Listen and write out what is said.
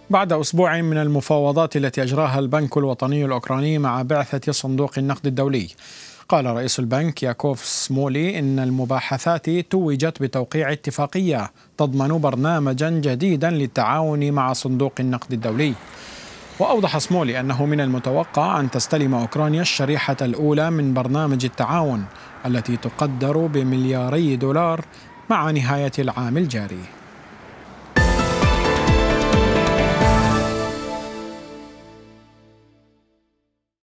بعد أسبوع من المفاوضات التي أجراها البنك الوطني الأوكراني مع بعثة صندوق النقد الدولي، قال رئيس البنك ياكوف سمولي إن المباحثات توجت بتوقيع اتفاقية تضمن برنامجا جديدا للتعاون مع صندوق النقد الدولي. وأوضح سمولي أنه من المتوقع أن تستلم أوكرانيا الشريحة الأولى من برنامج التعاون التي تقدر ب2 مليار دولار مع نهاية العام الجاري.